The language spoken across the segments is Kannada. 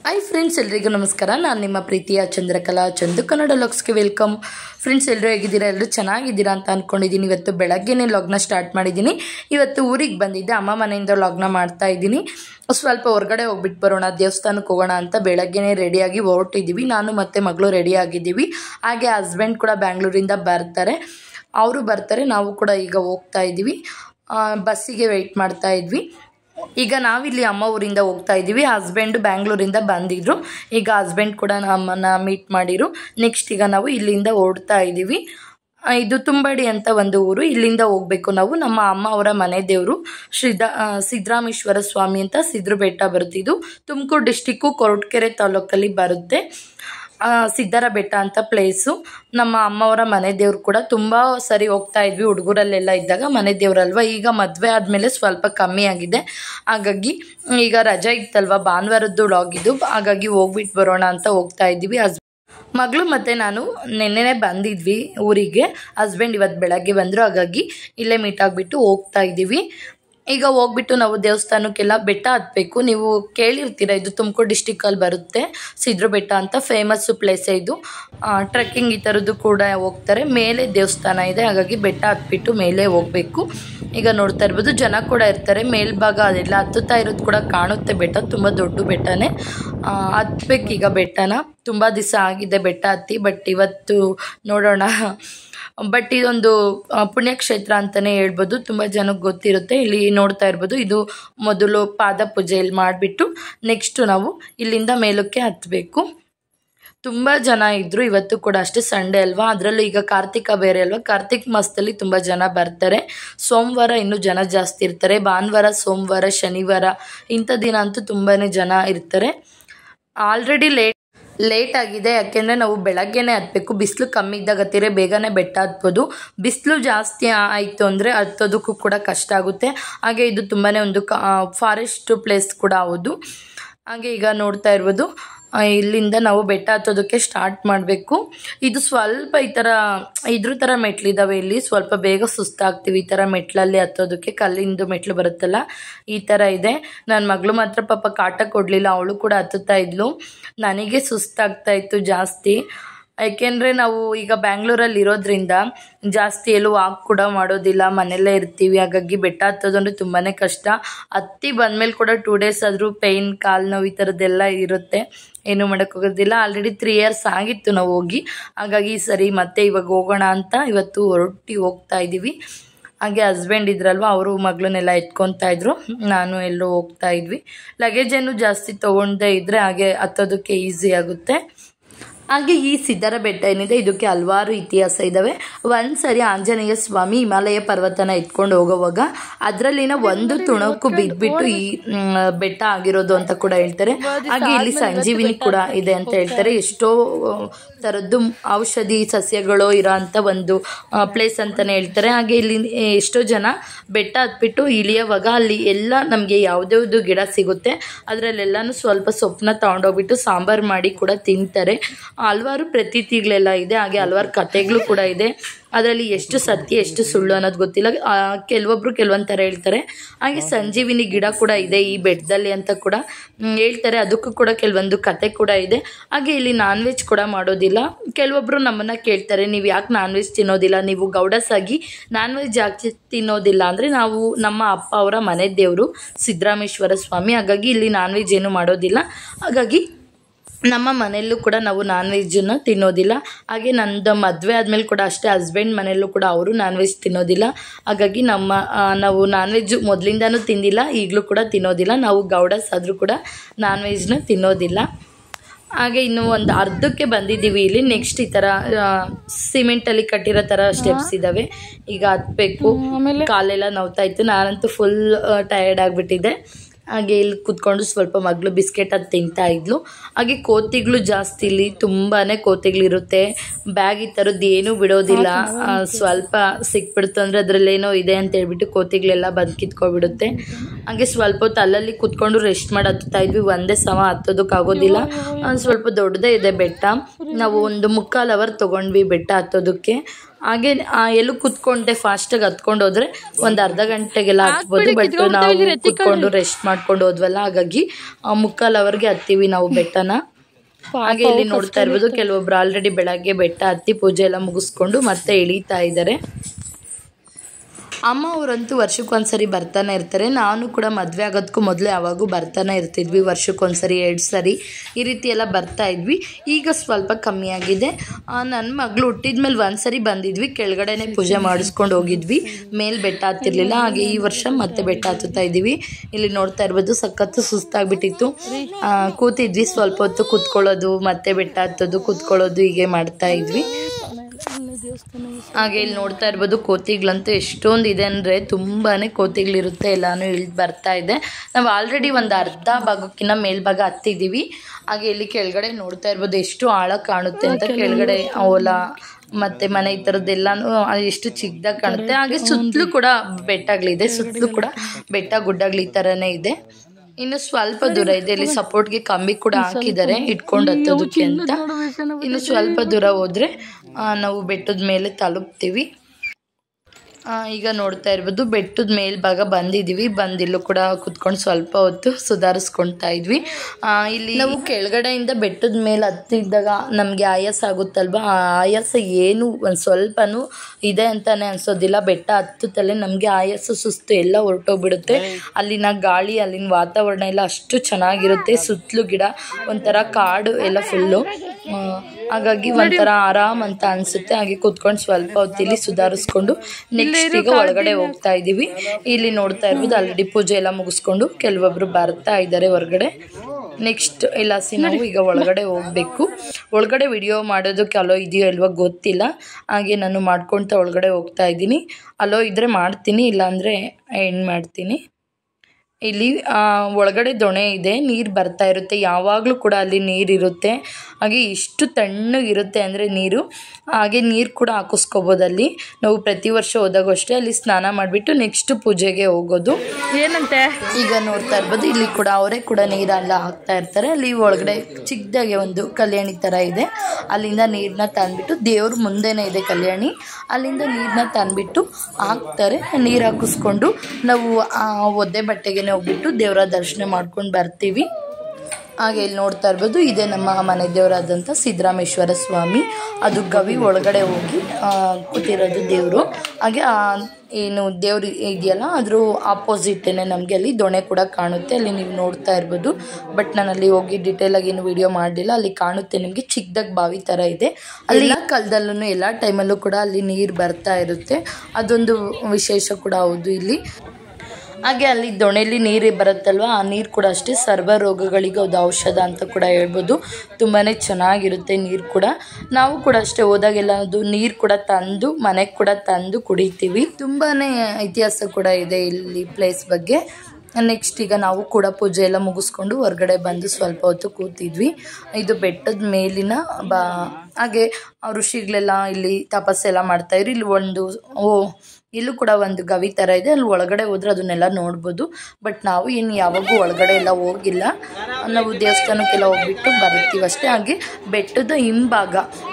ಹಾಯ್ ಫ್ರೆಂಡ್ಸ್, ಎಲ್ರಿಗೂ ನಮಸ್ಕಾರ. ನಾನು ನಿಮ್ಮ ಪ್ರೀತಿಯ ಚಂದ್ರಕಲಾ ಚಂದು ಕನ್ನಡ ಲಾಗ್ಸ್ಗೆ ವೆಲ್ಕಮ್. ಫ್ರೆಂಡ್ಸ್, ಎಲ್ಲರೂ ಹೇಗಿದ್ದೀರಾ? ಎಲ್ಲರೂ ಚೆನ್ನಾಗಿದ್ದೀರಾ ಅಂತ ಅಂದ್ಕೊಂಡಿದ್ದೀನಿ. ಇವತ್ತು ಬೆಳಗ್ಗೆನೇ ಲಾಗ್ನ ಸ್ಟಾರ್ಟ್ ಮಾಡಿದ್ದೀನಿ. ಇವತ್ತು ಊರಿಗೆ ಬಂದಿದ್ದೆ, ಅಮ್ಮ ಮನೆಯಿಂದ ಲಾಗ್ನ ಮಾಡ್ತಾ ಇದ್ದೀನಿ. ಸ್ವಲ್ಪ ಹೊರಗಡೆ ಹೋಗ್ಬಿಟ್ಟು ಬರೋಣ, ದೇವಸ್ಥಾನಕ್ಕೆ ಹೋಗೋಣ ಅಂತ ಬೆಳಗ್ಗೆನೇ ರೆಡಿಯಾಗಿ ಹೊರಟಿದ್ದೀವಿ. ನಾನು ಮತ್ತು ಮಗಳು ರೆಡಿ ಆಗಿದ್ದೀವಿ. ಹಾಗೆ ಹಸ್ಬೆಂಡ್ ಕೂಡ ಬ್ಯಾಂಗ್ಳೂರಿಂದ ಬರ್ತಾರೆ, ಅವರು ಬರ್ತಾರೆ. ನಾವು ಕೂಡ ಈಗ ಹೋಗ್ತಾ ಇದ್ದೀವಿ. ಬಸ್ಸಿಗೆ ವೆಯ್ಟ್ ಮಾಡ್ತಾ ಇದ್ವಿ. ಈಗ ನಾವಿಲ್ಲಿ ಅಮ್ಮ ಊರಿಂದ ಹೋಗ್ತಾ ಇದ್ದೀವಿ. ಹಸ್ಬೆಂಡ್ ಬ್ಯಾಂಗ್ಳೂರಿಂದ ಬಂದಿದ್ರು. ಈಗ ಹಸ್ಬೆಂಡ್ ಕೂಡ ನಮ್ಮನ್ನು ಮೀಟ್ ಮಾಡಿರು. ನೆಕ್ಸ್ಟ್ ಈಗ ನಾವು ಇಲ್ಲಿಂದ ಓಡ್ತಾ ಇದ್ದೀವಿ. ಇದು ತುಂಬಡಿ ಅಂತ ಒಂದು ಊರು, ಇಲ್ಲಿಂದ ಹೋಗಬೇಕು ನಾವು. ನಮ್ಮ ಅಮ್ಮ ಅವರ ಮನೆ ದೇವರು ಸಿದ್ದರಾಮೇಶ್ವರ ಸ್ವಾಮಿ ಅಂತ ಸಿದ್ರ ಬೆಟ್ಟ ಬರುತ್ತೆ. ಇದು ತುಮಕೂರು ಡಿಸ್ಟಿಕ್ಕು ಕೊರಟಗೆರೆ ತಾಲೂಕಲ್ಲಿ ಬರುತ್ತೆ. ಸಿದ್ದರ ಬೆಟ್ಟ ಅಂತ ಪ್ಲೇಸು. ನಮ್ಮ ಅಮ್ಮವರ ಮನೆ ದೇವ್ರು ಕೂಡ ತುಂಬ ಸರಿ ಹೋಗ್ತಾ ಇದ್ವಿ ಹುಡುಗರಲ್ಲೆಲ್ಲ ಇದ್ದಾಗ. ಮನೆ ದೇವ್ರಲ್ವ. ಈಗ ಮದುವೆ ಆದಮೇಲೆ ಸ್ವಲ್ಪ ಕಮ್ಮಿ ಆಗಿದೆ. ಹಾಗಾಗಿ ಈಗ ರಜೆ ಇತ್ತಲ್ವ, ಭಾನುವಾರದ್ದು ಲಾಗಿದ್ದು, ಹಾಗಾಗಿ ಹೋಗ್ಬಿಟ್ಟು ಬರೋಣ ಅಂತ ಹೋಗ್ತಾ ಇದ್ದೀವಿ. ಮಗಳು ಮತ್ತು ನಾನು ನೆನ್ನೆನೇ ಬಂದಿದ್ವಿ ಊರಿಗೆ. ಹಸ್ಬೆಂಡ್ ಇವತ್ತು ಬೆಳಗ್ಗೆ ಬಂದರು, ಹಾಗಾಗಿ ಇಲ್ಲೇ ಮೀಟ್ ಆಗಿಬಿಟ್ಟು ಹೋಗ್ತಾ ಇದ್ದೀವಿ. ಈಗ ಹೋಗ್ಬಿಟ್ಟು ನಾವು ದೇವಸ್ಥಾನಕ್ಕೆಲ್ಲ ಬೆಟ್ಟ ಹತ್ತಬೇಕು. ನೀವು ಕೇಳಿರ್ತೀರ, ಇದು ತುಮಕೂರು ಡಿಸ್ಟಿಕಲ್ಲಿ ಬರುತ್ತೆ. ಸಿದ್ರ ಬೆಟ್ಟ ಅಂತ ಫೇಮಸ್ಸು ಪ್ಲೇಸೇ ಇದು. ಟ್ರೆಕ್ಕಿಂಗ್ ಈ ಥರದ್ದು ಕೂಡ ಹೋಗ್ತಾರೆ. ಮೇಲೆ ದೇವಸ್ಥಾನ ಇದೆ, ಹಾಗಾಗಿ ಬೆಟ್ಟ ಹತ್ಬಿಟ್ಟು ಮೇಲೆ ಹೋಗಬೇಕು. ಈಗ ನೋಡ್ತಾ ಇರ್ಬೋದು, ಜನ ಕೂಡ ಇರ್ತಾರೆ. ಮೇಲ್ಭಾಗ ಅದೆಲ್ಲ ಹತ್ತುತ್ತಾ ಇರೋದು ಕೂಡ ಕಾಣುತ್ತೆ. ಬೆಟ್ಟ ತುಂಬ ದೊಡ್ಡ ಬೆಟ್ಟನೇ. ಹತ್ಬೇಕೀಗ ಬೆಟ್ಟನ. ತುಂಬ ದಿವಸ ಆಗಿದೆ ಬೆಟ್ಟ ಹತ್ತಿ, ಬಟ್ ಇವತ್ತು ನೋಡೋಣ. ಬಟ್ ಇದೊಂದು ಪುಣ್ಯಕ್ಷೇತ್ರ ಅಂತಲೇ ಹೇಳ್ಬೋದು. ತುಂಬ ಜನಕ್ಕೆ ಗೊತ್ತಿರುತ್ತೆ. ಇಲ್ಲಿ ನೋಡ್ತಾ ಇರ್ಬೋದು, ಇದು ಮೊದಲು ಪಾದ ಪೂಜೆ ಇಲ್ಲಿ ಮಾಡಿಬಿಟ್ಟು ನೆಕ್ಸ್ಟು ನಾವು ಇಲ್ಲಿಂದ ಮೇಲಕ್ಕೆ ಹತ್ತಬೇಕು. ತುಂಬ ಜನ ಇದ್ದರು ಇವತ್ತು ಕೂಡ ಅಷ್ಟೇ. ಸಂಡೇ ಅಲ್ವಾ, ಅದರಲ್ಲೂ ಈಗ ಕಾರ್ತಿಕ ಬೇರೆ ಅಲ್ವಾ. ಕಾರ್ತಿಕ್ ಮಾಸದಲ್ಲಿ ತುಂಬ ಜನ ಬರ್ತಾರೆ. ಸೋಮವಾರ ಇನ್ನೂ ಜನ ಜಾಸ್ತಿ ಇರ್ತಾರೆ. ಭಾನುವಾರ, ಸೋಮವಾರ, ಶನಿವಾರ ಇಂಥ ದಿನ ಅಂತೂ ತುಂಬಾ ಜನ ಇರ್ತಾರೆ. ಆಲ್ರೆಡಿ ಲೇಟ್ ಆಗಿದೆ, ಯಾಕೆಂದರೆ ನಾವು ಬೆಳಗ್ಗೆನೇ ಹತ್ತಬೇಕು. ಬಿಸಿಲು ಕಮ್ಮಿ ಇದ್ದಾಗ ಹತ್ತಿರ ಬೇಗನೆ ಬೆಟ್ಟ ಹತ್ಬೋದು. ಬಿಸಿಲು ಜಾಸ್ತಿ ಆಯಿತು ಅಂದರೆ ಹತ್ತೋದಕ್ಕೂ ಕೂಡ ಕಷ್ಟ ಆಗುತ್ತೆ. ಹಾಗೆ ಇದು ತುಂಬಾ ಒಂದು ಫಾರೆಸ್ಟ್ ಪ್ಲೇಸ್ ಕೂಡ ಹೌದು. ಹಾಗೆ ಈಗ ನೋಡ್ತಾ ಇರ್ಬೋದು, ಇಲ್ಲಿಂದ ನಾವು ಬೆಟ್ಟ ಹತ್ತೋದಕ್ಕೆ ಸ್ಟಾರ್ಟ್ ಮಾಡಬೇಕು. ಇದು ಸ್ವಲ್ಪ ಇದ್ರ ಥರ ಮೆಟ್ಲಿದ್ದಾವೆ. ಇಲ್ಲಿ ಸ್ವಲ್ಪ ಬೇಗ ಸುಸ್ತಾಗ್ತೀವಿ ಈ ಥರ ಮೆಟ್ಲಲ್ಲಿ ಹತ್ತೋದಕ್ಕೆ. ಕಲ್ಲಿಂದು ಮೆಟ್ಲು ಬರುತ್ತಲ್ಲ, ಈ ಥರ ಇದೆ. ನನ್ನ ಮಗಳು ಮಾತ್ರ ಪಾಪ ಕಾಟ ಕೊಡಲಿಲ್ಲ, ಅವಳು ಕೂಡ ಹತ್ತುತ್ತಾ ಇದ್ಲು. ನನಗೆ ಸುಸ್ತಾಗ್ತಾಯಿತ್ತು ಜಾಸ್ತಿ. ಯಾಕೆಂದರೆ ನಾವು ಈಗ ಬ್ಯಾಂಗ್ಳೂರಲ್ಲಿ ಇರೋದ್ರಿಂದ ಜಾಸ್ತಿ ಎಲ್ಲೂ ವಾಕ್ ಕೂಡ ಮಾಡೋದಿಲ್ಲ, ಮನೆಯಲ್ಲೇ ಇರ್ತೀವಿ. ಹಾಗಾಗಿ ಬೆಟ್ಟ ಹತ್ತೋದು ಅಂದರೆ ತುಂಬಾ ಕಷ್ಟ. ಹತ್ತಿ ಬಂದಮೇಲೆ ಕೂಡ 2 days ಆದರೂ ಪೇಯ್ನ್, ಕಾಲು ನೋವು ಈ ಥರದ್ದೆಲ್ಲ ಇರುತ್ತೆ. ಏನೂ ಮಾಡೋಕ್ಕೋಗೋದಿಲ್ಲ. ಆಲ್ರೆಡಿ 3 years ಆಗಿತ್ತು ನಾವು ಹೋಗಿ. ಹಾಗಾಗಿ ಸರಿ ಮತ್ತೆ ಇವಾಗ ಹೋಗೋಣ ಅಂತ ಇವತ್ತು ಹೋಗ್ತಾ ಇದ್ದೀವಿ. ಹಾಗೆ ಹಸ್ಬೆಂಡ್ ಇದ್ರಲ್ವ, ಅವರು ಮಗಳನ್ನೆಲ್ಲ ಎತ್ಕೊತಾ ಇದ್ರು. ನಾನು ಎಲ್ಲೋ ಹೋಗ್ತಾ ಇದ್ವಿ. ಲಗೇಜನ್ನು ಜಾಸ್ತಿ ತೊಗೊಂಡೇ ಇದ್ದರೆ ಹಾಗೆ ಹತ್ತೋದಕ್ಕೆ ಈಸಿ ಆಗುತ್ತೆ. ಹಾಗೆ ಈ ಸಿದ್ದರ ಬೆಟ್ಟ ಏನಿದೆ, ಇದಕ್ಕೆ ಹಲವಾರು ಇತಿಹಾಸ ಇದ್ದಾವೆ. ಒಂದ್ಸರಿ ಆಂಜನೇಯ ಸ್ವಾಮಿ ಹಿಮಾಲಯ ಪರ್ವತನ ಎತ್ಕೊಂಡು ಹೋಗೋವಾಗ ಅದರಲ್ಲಿನ ಒಂದು ತುಣುಕು ಬಿದ್ದುಬಿಟ್ಟು ಈ ಬೆಟ್ಟ ಆಗಿರೋದು ಅಂತ ಕೂಡ ಹೇಳ್ತಾರೆ. ಹಾಗೆ ಇಲ್ಲಿ ಸಂಜೀವಿನಿ ಕೂಡ ಇದೆ ಅಂತ ಹೇಳ್ತಾರೆ. ಎಷ್ಟೋ ಥರದ್ದು ಔಷಧಿ ಸಸ್ಯಗಳು ಇರೋ ಅಂಥ ಒಂದು ಪ್ಲೇಸ್ ಅಂತಲೇ ಹೇಳ್ತಾರೆ. ಹಾಗೆ ಇಲ್ಲಿ ಎಷ್ಟೋ ಜನ ಬೆಟ್ಟ ಹತ್ಬಿಟ್ಟು ಇಳಿಯೋವಾಗ ಅಲ್ಲಿ ಎಲ್ಲ ನಮಗೆ ಯಾವುದ್ಯಾವುದು ಗಿಡ ಸಿಗುತ್ತೆ ಅದರಲ್ಲೆಲ್ಲನೂ ಸ್ವಲ್ಪ ಸೊಪ್ಪನ್ನ ತೊಗೊಂಡೋಗ್ಬಿಟ್ಟು ಸಾಂಬಾರು ಮಾಡಿ ಕೂಡ ತಿಂತಾರೆ. ಹಲವಾರು ಪ್ರತೀತಿಗಳೆಲ್ಲ ಇದೆ. ಹಾಗೆ ಹಲವಾರು ಕಥೆಗಳು ಕೂಡ ಇದೆ. ಅದರಲ್ಲಿ ಎಷ್ಟು ಸತ್ಯ ಎಷ್ಟು ಸುಳ್ಳು ಅನ್ನೋದು ಗೊತ್ತಿಲ್ಲ. ಕೆಲವೊಬ್ಬರು ಕೆಲವೊಂದು ಥರ ಹೇಳ್ತಾರೆ. ಹಾಗೆ ಸಂಜೀವಿನಿ ಗಿಡ ಕೂಡ ಇದೆ ಈ ಬೆಟ್ಟದಲ್ಲಿ ಅಂತ ಕೂಡ ಹೇಳ್ತಾರೆ. ಅದಕ್ಕೂ ಕೂಡ ಕೆಲವೊಂದು ಕತೆ ಕೂಡ ಇದೆ. ಹಾಗೆ ಇಲ್ಲಿ ನಾನ್ ವೆಜ್ ಕೂಡ ಮಾಡೋದಿಲ್ಲ. ಕೆಲವೊಬ್ಬರು ನಮ್ಮನ್ನು ಕೇಳ್ತಾರೆ, ನೀವು ಯಾಕೆ ನಾನ್ ವೆಜ್ ತಿನ್ನೋದಿಲ್ಲ, ನೀವು ಗೌಡಸ್ ಆಗಿ ನಾನ್ ವೆಜ್ ಯಾಕೆ ತಿನ್ನೋದಿಲ್ಲ ಅಂದರೆ, ನಾವು ನಮ್ಮ ಅಪ್ಪ ಅವರ ಮನೆ ದೇವರು ಸಿದ್ದರಾಮೇಶ್ವರ ಸ್ವಾಮಿ, ಹಾಗಾಗಿ ಇಲ್ಲಿ ನಾನ್ ವೆಜ್ ಏನು ಮಾಡೋದಿಲ್ಲ. ಹಾಗಾಗಿ ನಮ್ಮ ಮನೆಯಲ್ಲೂ ಕೂಡ ನಾವು ನಾನ್ ವೆಜ್ಜನ್ನು ತಿನ್ನೋದಿಲ್ಲ. ಹಾಗೆ ನನ್ನದು ಮದುವೆ ಆದಮೇಲೆ ಕೂಡ ಅಷ್ಟೇ, ಹಸ್ಬೆಂಡ್ ಮನೆಯಲ್ಲೂ ಕೂಡ ಅವರು ನಾನ್ ವೆಜ್ ತಿನ್ನೋದಿಲ್ಲ. ಹಾಗಾಗಿ ನಾವು ನಾನ್ ವೆಜ್ಜು ಮೊದಲಿಂದನೂ ತಿಂದಿಲ್ಲ, ಈಗಲೂ ಕೂಡ ತಿನ್ನೋದಿಲ್ಲ. ನಾವು ಗೌಡಸ್ ಆದರೂ ಕೂಡ ನಾನ್ ವೆಜ್ನ ತಿನ್ನೋದಿಲ್ಲ. ಹಾಗೆ ಇನ್ನು ಒಂದು ಅರ್ಧಕ್ಕೆ ಬಂದಿದ್ದೀವಿ. ಇಲ್ಲಿ ನೆಕ್ಸ್ಟ್ ಈ ಥರ ಸಿಮೆಂಟಲ್ಲಿ ಕಟ್ಟಿರೋ ಥರ ಸ್ಟೆಪ್ಸ್ ಇದ್ದಾವೆ. ಈಗ ಹತ್ತಬೇಕು. ಕಾಲೆಲ್ಲ ನೋವ್ತಾ ಇತ್ತು. ನಾನಂತೂ ಫುಲ್ ಟಯರ್ಡ್ ಆಗಿಬಿಟ್ಟಿದ್ದೆ. ಹಾಗೆ ಇಲ್ಲಿ ಕೂತ್ಕೊಂಡು ಸ್ವಲ್ಪ ಮಗಳು ಬಿಸ್ಕೆಟ್ ಅದು ತಿಂತಾ ಇದ್ಲು. ಹಾಗೆ ಕೋತಿಗಳು ಜಾಸ್ತಿ, ಇಲ್ಲಿ ತುಂಬಾ ಕೋತಿಗಳಿರುತ್ತೆ. ಬ್ಯಾಗ್ ಈ ಥರದ್ದು ಏನೂ ಬಿಡೋದಿಲ್ಲ. ಸ್ವಲ್ಪ ಸಿಕ್ಬಿಡ್ತು ಅಂದರೆ ಅದರಲ್ಲೇನೋ ಇದೆ ಅಂತ ಹೇಳ್ಬಿಟ್ಟು ಕೋತಿಗಳೆಲ್ಲ ಬಂದು ಕಿತ್ಕೊಬಿಡುತ್ತೆ. ಹಾಗೆ ಸ್ವಲ್ಪ ಹೊತ್ತು ಅಲ್ಲಲ್ಲಿ ಕೂತ್ಕೊಂಡು ರೆಸ್ಟ್ ಮಾಡಿ ಹತ್ತುತ್ತಾ ಇದ್ವಿ. ಒಂದೇ ಸಮ ಹತ್ತೋದಕ್ಕಾಗೋದಿಲ್ಲ, ಸ್ವಲ್ಪ ದೊಡ್ಡದೇ ಇದೆ ಬೆಟ್ಟ. ನಾವು ಒಂದು 3/4 hour ತೊಗೊಂಡ್ವಿ ಬೆಟ್ಟ ಹತ್ತೋದಕ್ಕೆ. ಹಾಗೆ ಎಲ್ಲೂ ಕುತ್ಕೊಂಡೆ ಫಾಸ್ಟಾಗಿ ಹತ್ಕೊಂಡು ಹೋದ್ರೆ ಒಂದು ಅರ್ಧ ಗಂಟೆಗೆಲ್ಲ ಹತ್ಬೋದು. ಬಟ್ ನಾವು ಕುತ್ಕೊಂಡು ರೆಸ್ಟ್ ಮಾಡ್ಕೊಂಡು ಹೋದ್ವಲ್ಲ, ಹಾಗಾಗಿ ಮುಕ್ಕಾಲು ಅವರ್ಗೆ ಹತ್ತೀವಿ ನಾವು ಬೆಟ್ಟನ. ಹಾಗೆ ಇಲ್ಲಿ ನೋಡ್ತಾ ಇರ್ಬೋದು ಕೆಲವೊಬ್ರು ಆಲ್ರೆಡಿ ಬೆಳಗ್ಗೆ ಬೆಟ್ಟ ಹತ್ತಿ ಪೂಜೆ ಎಲ್ಲ ಮುಗಿಸ್ಕೊಂಡು ಮತ್ತೆ ಇಳೀತಾ ಇದ್ದಾರೆ. ಅಮ್ಮ ಅವರಂತೂ ವರ್ಷಕ್ಕೊಂದ್ಸರಿ ಬರ್ತಾನೆ ಇರ್ತಾರೆ. ನಾನು ಕೂಡ ಮದುವೆ ಆಗೋದಕ್ಕೂ ಮೊದಲೇ ಯಾವಾಗೂ ಬರ್ತಾನೆ ಇರ್ತಿದ್ವಿ, ವರ್ಷಕ್ಕೊಂದ್ಸರಿ 2 ಸರಿ ಈ ರೀತಿ ಎಲ್ಲ ಬರ್ತಾ ಇದ್ವಿ. ಈಗ ಸ್ವಲ್ಪ ಕಮ್ಮಿ ಆಗಿದೆ. ನನ್ನ ಮಗಳು ಹುಟ್ಟಿದ್ಮೇಲೆ 1 ಸರಿ ಬಂದಿದ್ವಿ, ಕೆಳಗಡೆನೆ ಪೂಜೆ ಮಾಡಿಸ್ಕೊಂಡು ಹೋಗಿದ್ವಿ, ಮೇಲೆ ಬೆಟ್ಟ ಹತ್ತಿರಲಿಲ್ಲ. ಹಾಗೆ ಈ ವರ್ಷ ಮತ್ತೆ ಬೆಟ್ಟ ಹತ್ತುತ್ತಾ ಇದ್ದೀವಿ. ಇಲ್ಲಿ ನೋಡ್ತಾ ಇರ್ಬೋದು ಸಖತ್ತು ಸುಸ್ತಾಗ್ಬಿಟ್ಟಿತ್ತು. ಕೂತಿದ್ವಿ, ಸ್ವಲ್ಪ ಹೊತ್ತು ಕೂತ್ಕೊಳ್ಳೋದು, ಮತ್ತೆ ಬೆಟ್ಟ ಹತ್ತೋದು, ಕೂತ್ಕೊಳ್ಳೋದು, ಹೀಗೆ ಮಾಡ್ತಾ ಇದ್ವಿ. ಹಾಗೆ ಇಲ್ಲಿ ನೋಡ್ತಾ ಇರ್ಬೋದು ಕೋತಿಗಳಂತೂ ಎಷ್ಟೊಂದು ಇದೆ ಅಂದರೆ ತುಂಬಾ ಕೋತಿಗಳಿರುತ್ತೆ, ಎಲ್ಲಾನು ಇಳಿದು ಬರ್ತಾ ಇದೆ. ನಾವು ಆಲ್ರೆಡಿ ಒಂದು ಅರ್ಧ ಭಾಗಕ್ಕಿಂತ ಮೇಲ್ಭಾಗ ಹತ್ತಿದ್ದೀವಿ. ಹಾಗೆ ಇಲ್ಲಿ ಕೆಳಗಡೆ ನೋಡ್ತಾ ಇರ್ಬೋದು ಎಷ್ಟು ಆಳ ಕಾಣುತ್ತೆ ಅಂತ. ಕೆಳಗಡೆ ಹೊಲ ಮತ್ತು ಮನೆ ಈ ಥರದ್ದೆಲ್ಲನೂ ಎಷ್ಟು ಚಿಕ್ಕದಾಗಿ ಕಾಣುತ್ತೆ. ಹಾಗೆ ಸುತ್ತಲೂ ಕೂಡ ಬೆಟ್ಟಗಳಿದೆ, ಸುತ್ತಲೂ ಕೂಡ ಬೆಟ್ಟ ಗುಡ್ಡಗಳು ಈ ಥರನೇ ಇದೆ. ಇನ್ನು ಸ್ವಲ್ಪ ದೂರ ಇದೆ, ಇಲ್ಲಿ ಸಪೋರ್ಟ್ಗೆ ಕಂಬಿ ಕೂಡ ಹಾಕಿದ್ದಾರೆ ಇಟ್ಕೊಂಡು ಹತ್ತೋದಕ್ಕೆ ಅಂತ. ಇನ್ನು ಸ್ವಲ್ಪ ದೂರ ಹೋದರೆ ನಾವು ಬೆಟ್ಟದ ಮೇಲೆ ತಲುಪ್ತೀವಿ. ಈಗ ನೋಡ್ತಾ ಇರ್ಬೋದು ಬೆಟ್ಟದ ಮೇಲ್ಭಾಗ ಬಂದಿದ್ದೀವಿ. ಬಂದಿಲ್ಲೂ ಕೂಡ ಕುತ್ಕೊಂಡು ಸ್ವಲ್ಪ ಹೊತ್ತು ಸುಧಾರಿಸ್ಕೊಳ್ತಾ ಇದ್ವಿ. ಇಲ್ಲಿ ನಾವು ಕೆಳಗಡೆಯಿಂದ ಬೆಟ್ಟದ ಮೇಲೆ ಹತ್ತಿದ್ದಾಗ ನಮಗೆ ಆಯಾಸ ಆಗುತ್ತಲ್ವ, ಆ ಆಯಾಸ ಏನು ಒಂದು ಸ್ವಲ್ಪನೂ ಇದೆ ಅಂತಲೇ ಅನಿಸೋದಿಲ್ಲ. ಬೆಟ್ಟ ಹತ್ತುತ್ತಲೇ ನಮಗೆ ಆಯಾಸ ಸುಸ್ತು ಎಲ್ಲ ಹೊರಟೋಗ್ಬಿಡುತ್ತೆ. ಅಲ್ಲಿನ ಗಾಳಿ, ಅಲ್ಲಿನ ವಾತಾವರಣ ಎಲ್ಲ ಅಷ್ಟು ಚೆನ್ನಾಗಿರುತ್ತೆ. ಸುತ್ತಲೂ ಗಿಡ, ಒಂಥರ ಕಾಡು ಎಲ್ಲ ಫುಲ್ಲು. ಹಾಗಾಗಿ ಒಂಥರ ಆರಾಮ್ ಅಂತ ಅನಿಸುತ್ತೆ. ಹಾಗೆ ಕೂತ್ಕೊಂಡು ಸ್ವಲ್ಪ ಹೊತ್ತಿಲ್ಲಿ ಸುಧಾರಿಸ್ಕೊಂಡು ನೆಕ್ಸ್ಟ್ ಈಗ ಒಳಗಡೆ ಹೋಗ್ತಾ ಇದ್ದೀವಿ. ಇಲ್ಲಿ ನೋಡ್ತಾ ಇರ್ಬೋದು ಆಲ್ರೆಡಿ ಪೂಜೆ ಎಲ್ಲ ಮುಗಿಸ್ಕೊಂಡು ಕೆಲವೊಬ್ರು ಬರ್ತಾ ಇದ್ದಾರೆ ಹೊರಗಡೆ. ನೆಕ್ಸ್ಟ್ ಎಲ್ಲಾಸಿ ನಾವು ಈಗ ಒಳಗಡೆ ಹೋಗಬೇಕು. ಒಳಗಡೆ ವಿಡಿಯೋ ಮಾಡೋದಕ್ಕೆ ಅಲೋ ಇದೆಯೋ ಇಲ್ವೋ ಗೊತ್ತಿಲ್ಲ. ಹಾಗೆ ನಾನು ಮಾಡ್ಕೊಳ್ತಾ ಒಳಗಡೆ ಹೋಗ್ತಾ ಇದ್ದೀನಿ. ಅಲೋ ಇದ್ದರೆ ಮಾಡ್ತೀನಿ, ಇಲ್ಲಾಂದರೆ ಎಂಡ್ ಮಾಡ್ತೀನಿ. ಇಲ್ಲಿ ಒಳಗಡೆ ದೊಣೆ ಇದೆ, ನೀರು ಬರ್ತಾ ಇರುತ್ತೆ, ಯಾವಾಗಲೂ ಕೂಡ ಅಲ್ಲಿ ನೀರಿರುತ್ತೆ. ಹಾಗೆ ಇಷ್ಟು ತಣ್ಣಗಿರುತ್ತೆ ಅಂದರೆ ನೀರು. ಹಾಗೆ ನೀರು ಕೂಡ ಹಾಕಿಸ್ಕೋಬೋದು ಅಲ್ಲಿ. ನಾವು ಪ್ರತಿ ವರ್ಷ ಹೋದಾಗ ಅಷ್ಟೇ ಅಲ್ಲಿ ಸ್ನಾನ ಮಾಡಿಬಿಟ್ಟು ನೆಕ್ಸ್ಟ್ ಪೂಜೆಗೆ ಹೋಗೋದು. ಏನಂತೆ ಈಗ ನೋಡ್ತಾ ಇರ್ಬೋದು ಇಲ್ಲಿ ಕೂಡ ಅವರೇ ಕೂಡ ನೀರೆಲ್ಲ ಹಾಕ್ತಾ ಇರ್ತಾರೆ. ಅಲ್ಲಿ ಒಳಗಡೆ ಚಿಕ್ಕದಾಗೆ ಒಂದು ಕಲ್ಯಾಣಿ ಥರ ಇದೆ, ಅಲ್ಲಿಂದ ನೀರನ್ನ ತಂದುಬಿಟ್ಟು ದೇವ್ರ ಮುಂದೆನೇ ಇದೆ ಕಲ್ಯಾಣಿ, ಅಲ್ಲಿಂದ ನೀರನ್ನ ತಂದುಬಿಟ್ಟು ಹಾಕ್ತಾರೆ. ನೀರು ಹಾಕಿಸ್ಕೊಂಡು ನಾವು ಒದ್ದೆ ಬಟ್ಟೆಗೆ ಹೋಗ್ಬಿಟ್ಟು ದೇವರ ದರ್ಶನ ಮಾಡ್ಕೊಂಡು ಬರ್ತೀವಿ. ಹಾಗೆ ಇಲ್ಲಿ ನೋಡ್ತಾ ಇರ್ಬೋದು ಇದೇ ನಮ್ಮ ಮನೆ ದೇವರಾದಂಥ ಸಿದ್ದರಾಮೇಶ್ವರ ಸ್ವಾಮಿ. ಅದು ಗವಿ ಒಳಗಡೆ ಹೋಗಿ ಕೂತಿರೋದು ದೇವರು. ಹಾಗೆ ಏನು ದೇವ್ರು ಇದೆಯಲ್ಲ ಅದ್ರ ಆಪೋಸಿಟೇನೆ ನಮಗೆ ಅಲ್ಲಿ ದೊಣೆ ಕೂಡ ಕಾಣುತ್ತೆ. ಅಲ್ಲಿ ನೀವು ನೋಡ್ತಾ ಇರ್ಬೋದು. ಬಟ್ ನಾನು ಅಲ್ಲಿ ಹೋಗಿ ಡೀಟೇಲಾಗಿ ಏನು ವಿಡಿಯೋ ಮಾಡಲಿಲ್ಲ. ಅಲ್ಲಿ ಕಾಣುತ್ತೆ ನಿಮಗೆ ಚಿಕ್ಕದಾಗಿ ಬಾವಿ ಥರ ಇದೆ. ಅಲ್ಲಿ ಕಾಲದಲ್ಲೂ ಎಲ್ಲ ಟೈಮಲ್ಲೂ ಕೂಡ ಅಲ್ಲಿ ನೀರು ಬರ್ತಾ ಇರುತ್ತೆ. ಅದೊಂದು ವಿಶೇಷ ಕೂಡ ಹೌದು ಇಲ್ಲಿ. ಹಾಗೆ ಅಲ್ಲಿ ದೊಣೆಯಲ್ಲಿ ನೀರು ಬರುತ್ತಲ್ವ, ಆ ನೀರು ಕೂಡ ಅಷ್ಟೇ ಸರ್ವ ರೋಗಗಳಿಗೆ ಅದು ಔಷಧ ಅಂತ ಕೂಡ ಹೇಳ್ಬೋದು. ತುಂಬಾ ಚೆನ್ನಾಗಿರುತ್ತೆ ನೀರು ಕೂಡ. ನಾವು ಕೂಡ ಅಷ್ಟೇ ಹೋದಾಗೆಲ್ಲ ಅದು ನೀರು ಕೂಡ ತಂದು ಮನೆಗೆ ಕೂಡ ತಂದು ಕುಡಿತೀವಿ. ತುಂಬಾ ಇತಿಹಾಸ ಕೂಡ ಇದೆ ಇಲ್ಲಿ ಪ್ಲೇಸ್ ಬಗ್ಗೆ. ನೆಕ್ಸ್ಟ್ ಈಗ ನಾವು ಕೂಡ ಪೂಜೆ ಎಲ್ಲ ಮುಗಿಸ್ಕೊಂಡು ಹೊರಗಡೆ ಬಂದು ಸ್ವಲ್ಪ ಹೊತ್ತು ಕೂತಿದ್ವಿ. ಇದು ಬೆಟ್ಟದ ಮೇಲಿನ ಹಾಗೆ ಋಷಿಗಳೆಲ್ಲ ಇಲ್ಲಿ ತಪಸ್ಸೆಲ್ಲ ಮಾಡ್ತಾಯಿದ್ರು. ಇಲ್ಲಿ ಇಲ್ಲೂ ಕೂಡ ಒಂದು ಗವಿ ಥರ ಇದೆ, ಅಲ್ಲಿ ಒಳಗಡೆ ಹೋದ್ರೆ ಅದನ್ನೆಲ್ಲ ನೋಡ್ಬೋದು. ಬಟ್ ನಾವು ಇನ್ನು ಯಾವಾಗೂ ಒಳಗಡೆ ಎಲ್ಲ ಹೋಗಿಲ್ಲ, ನಾವು ದೇವಸ್ಥಾನಕ್ಕೆಲ್ಲ ಹೋಗ್ಬಿಟ್ಟು ಬರ್ತೀವಿ ಅಷ್ಟೇ. ಹಾಗೆ ಬೆಟ್ಟದ ಹಿಂಭಾಗ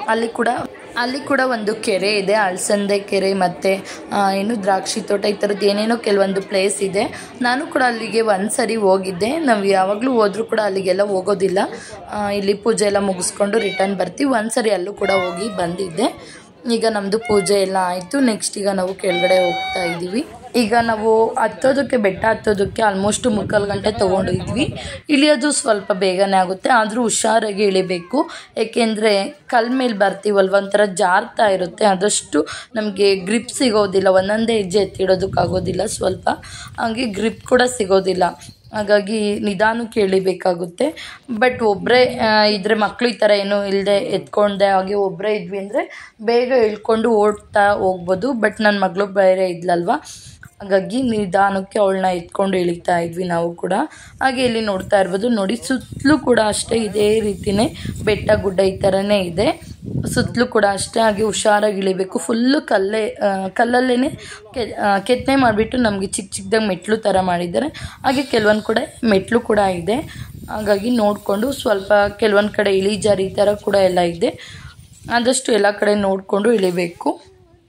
ಅಲ್ಲಿ ಕೂಡ ಒಂದು ಕೆರೆ ಇದೆ, ಅಳಸಂದೆ ಕೆರೆ, ಮತ್ತು ಏನು ದ್ರಾಕ್ಷಿ ತೋಟ, ಈ ಥರದ್ದು ಏನೇನೋ ಕೆಲವೊಂದು ಪ್ಲೇಸ್ ಇದೆ. ನಾನು ಕೂಡ ಅಲ್ಲಿಗೆ 1 ಸರಿ ಹೋಗಿದ್ದೆ. ನಾವು ಯಾವಾಗಲೂ ಹೋದರೂ ಕೂಡ ಅಲ್ಲಿಗೆಲ್ಲ ಹೋಗೋದಿಲ್ಲ, ಇಲ್ಲಿ ಪೂಜೆ ಎಲ್ಲ ಮುಗಿಸ್ಕೊಂಡು ರಿಟರ್ನ್ ಬರ್ತೀವಿ. 1 ಸರಿ ಅಲ್ಲೂ ಕೂಡ ಹೋಗಿ ಬಂದಿದ್ದೆ. ಈಗ ನಮ್ಮದು ಪೂಜೆ ಎಲ್ಲ ಆಯಿತು. ನೆಕ್ಸ್ಟ್ ಈಗ ನಾವು ಕೆಳಗಡೆ ಹೋಗ್ತಾ ಇದ್ದೀವಿ. ಈಗ ನಾವು ಬೆಟ್ಟ ಹತ್ತೋದಕ್ಕೆ ಆಲ್ಮೋಸ್ಟ್ 3/4 ಗಂಟೆ ತೊಗೊಂಡಿದ್ವಿ. ಇಳಿಯೋದು ಸ್ವಲ್ಪ ಬೇಗನೆ ಆಗುತ್ತೆ, ಆದರೂ ಹುಷಾರಾಗಿ ಇಳಿಬೇಕು. ಏಕೆಂದರೆ ಕಲ್ಲು ಮೇಲೆ ಬರ್ತೀವಲ್ವ, ಒಂಥರ ಜಾರ್ತಾ ಇರುತ್ತೆ, ಆದಷ್ಟು ನಮಗೆ ಗ್ರಿಪ್ ಸಿಗೋದಿಲ್ಲ. ಒಂದೊಂದೇ ಹೆಜ್ಜೆ ಎತ್ತಿಡೋದಕ್ಕಾಗೋದಿಲ್ಲ ಸ್ವಲ್ಪ, ಹಾಗೆ ಗ್ರಿಪ್ ಕೂಡ ಸಿಗೋದಿಲ್ಲ. ಹಾಗಾಗಿ ನಿಧಾನಕ್ಕೆ ಇಳಿಬೇಕಾಗುತ್ತೆ. ಬಟ್ ಒಬ್ಬರೇ ಇದ್ರೆ ಮಕ್ಕಳು ಈ ಥರ ಏನೂ ಇಲ್ಲದೆ ಎತ್ಕೊಂಡೆ ಹಾಗೆ ಒಬ್ಬರೇ ಇದ್ವಿ ಅಂದರೆ ಬೇಗ ಇಳ್ಕೊಂಡು ಓಡ್ತಾ ಹೋಗ್ಬೋದು. ಬಟ್ ನನ್ನ ಮಗಳು ಬೇರೆ ಇದ್ಲಲ್ವ, ಹಾಗಾಗಿ ನಿಧಾನಕ್ಕೆ ಅವಳನ್ನ ಎತ್ಕೊಂಡು ಇಳಿತಾ ಇದ್ವಿ ನಾವು ಕೂಡ. ಹಾಗೆ ಇಲ್ಲಿ ನೋಡ್ತಾ ಇರ್ಬೋದು ನೋಡಿ, ಸುತ್ತಲೂ ಕೂಡ ಅಷ್ಟೇ ಇದೇ ರೀತಿಯೇ ಬೆಟ್ಟ ಗುಡ್ಡ ಈ ಥರನೇ ಇದೆ. ಸುತ್ತಲೂ ಕೂಡ ಅಷ್ಟೇ. ಹಾಗೆ ಹುಷಾರಾಗಿ ಇಳಿಬೇಕು. ಫುಲ್ಲು ಕಲ್ಲಲ್ಲೇ ಕೆತ್ತನೆ ಮಾಡಿಬಿಟ್ಟು ನಮಗೆ ಚಿಕ್ಕದಾಗಿ ಮೆಟ್ಲು ಥರ ಮಾಡಿದ್ದಾರೆ. ಹಾಗೆ ಕೆಲವೊಂದು ಕಡೆ ಮೆಟ್ಲು ಕೂಡ ಇದೆ. ಹಾಗಾಗಿ ನೋಡಿಕೊಂಡು ಸ್ವಲ್ಪ ಕೆಲವೊಂದು ಕಡೆ ಇಳಿಜಾರು ಈ ಥರ ಕೂಡ ಎಲ್ಲ ಇದೆ. ಆದಷ್ಟು ಎಲ್ಲ ಕಡೆ ನೋಡಿಕೊಂಡು ಇಳಿಬೇಕು.